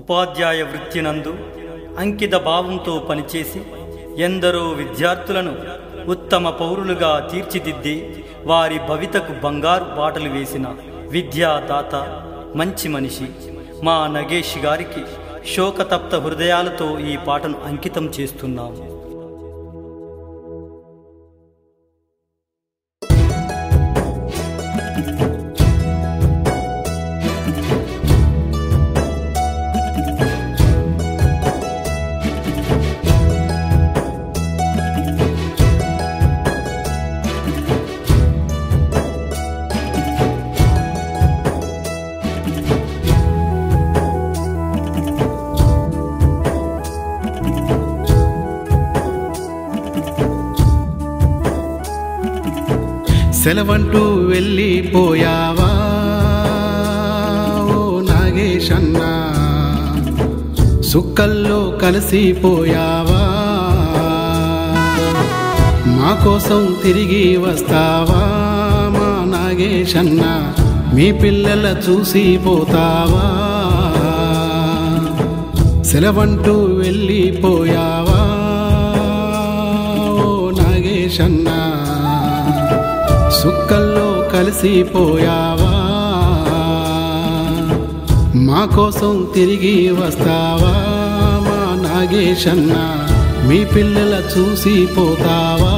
ఉపాధ్యాయ వృత్తినందు అంకిత భావంతో పనిచేసి ఎందరో విద్యార్థులను ఉత్తమ పౌరులుగా తీర్చిదిద్ది వారి భవితకు బంగారు బాటలు వేసిన విద్యాదాత, మంచి మనిషి మా నగేష్ గారికి శోకతప్త హృదయాలతో ఈ పాటను అంకితం చేస్తున్నాం. సెలవంటూ వెళ్ళిపోయావా ఓ నాగేశన్న, సుక్కల్లో కలిసిపోయావా, మా కోసం తిరిగి వస్తావా మా నాగేశన్న, మీ పిల్లల చూసిపోతావా. సెలవంటూ వెళ్ళిపోయావా ఓ నాగేశన్న, సుక్కల్లో కలిసిపోయావా, మా కోసం తిరిగి వస్తావా మా నాగేశన్న, మీ పిల్లల చూసిపోతావా.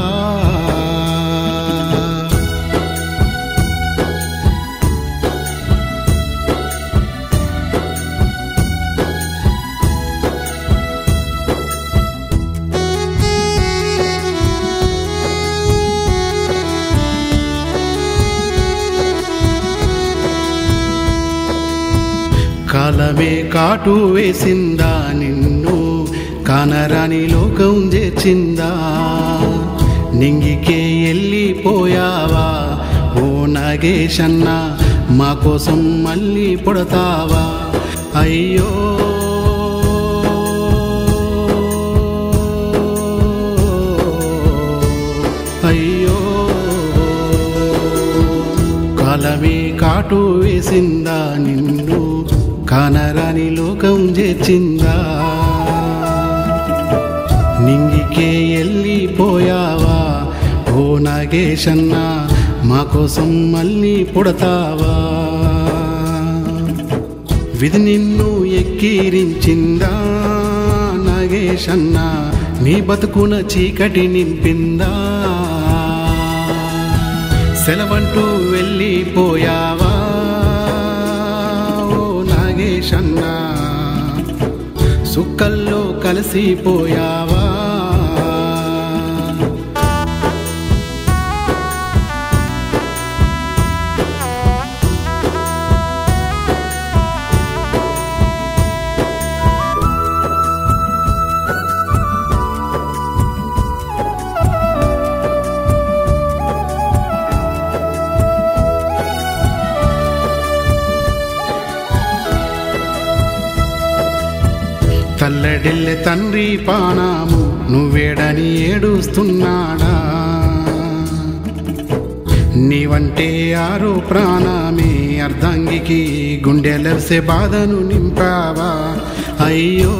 కాలమే కాటు వేసిందా నిన్ను, కానరాని లోకం చేర్చిందా, నింగికే వెళ్ళిపోయావా ఓ నాగేశన్న, మా కోసం మళ్ళీ పుడతావా. అయ్యో అయ్యో కాలమే కాటు వేసిందా నిన్ను, కానరాని లోకం చేర్చిందా, నింగికే వెళ్ళిపోయావా ఓ నాగేశన్న, మా కోసం మళ్ళీ పుడతావా. విధి నిన్ను ఎక్కిరించిందా నాగేశన్న, నీ బతుకున చీకటి నింపిందా. సెలవంటూ వెళ్ళిపోయావా ఓ నాగేశన్న, సుక్కల్లో కలిసిపోయావా. తల్లడిల్లె తండ్రి పానాము నువ్వేడని ఏడుస్తున్నాడా, నీవంటే ఆరో ప్రాణమే అర్ధాంగికి గుండెలర్సే బాధను నింపావా. అయ్యో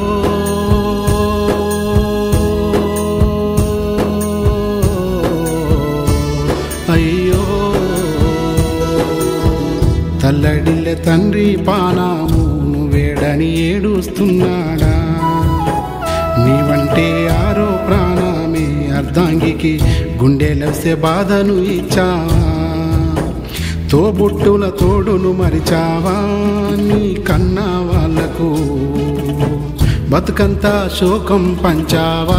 అయ్యో తల్లడిల్లె తండ్రి పానాము నువ్వేడని ఏడుస్తున్నాడా, నీవంటే ఆరో ప్రాణమే అర్ధాంగికి గుండెలసే బాధను ఇచ్చావా. తోబుట్టుల తోడును మరిచావా, నీ కన్నా వాళ్లకు బతుకంతా శోకం పంచావా.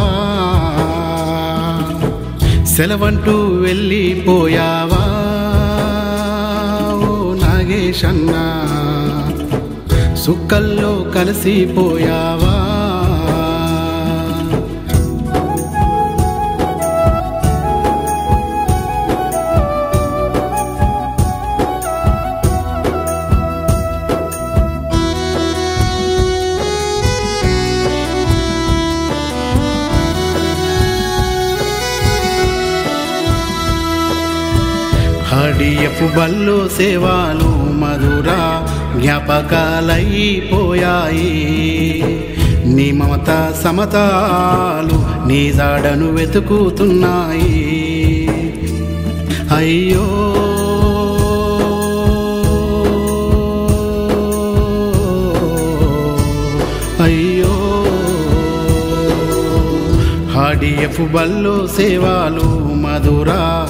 సెలవంటూ వెళ్ళిపోయావా ఓ నాగేశన్న, సుక్కల్లో కలిసిపోయావా. హడియపు బల్లో సేవాలు మధుర జ్ఞాపకాలైపోయాయి, నీ మమత సమతాలు నీ జాడను వెతుకుతున్నాయి. అయ్యో అయ్యో HDF బల్లో సేవలు మధుర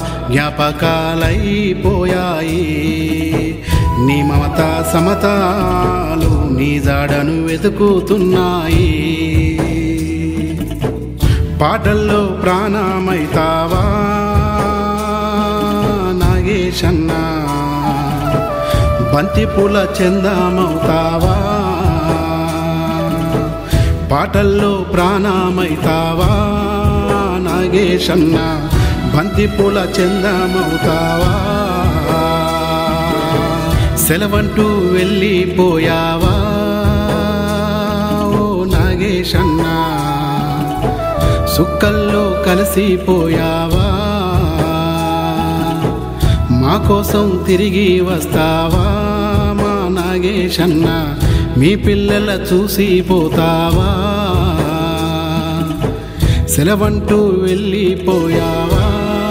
జ్ఞాపకాలైపోయాయి. నీ మమత సమతాలు నీ జాడను వెతుకుతున్నాయి. పాటల్లో ప్రాణమైతావా నాగేశన్న, బంతిపూల చందమవుతావా. పాటల్లో ప్రాణమైతావా నాగేశన్న, బంతిపూల చందమవుతావా. సెలవంటూ వెళ్ళిపోయావా ఓ నాగేశన్న, సుక్కల్లో కలిసిపోయావా. మా కోసం తిరిగి వస్తావా మా నాగేశన్న, మీ పిల్లల చూసిపోతావా. సెలవంటూ వెళ్ళిపోయావా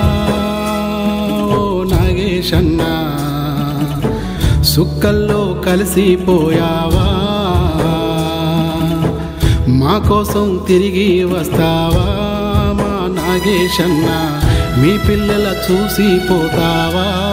ఓ నాగేశన్న, సుక్కల్లో కలిసిపోయావా. మా కోసం తిరిగి వస్తావా మా నాగేశన్న, మీ పిల్లల చూసిపోతావా.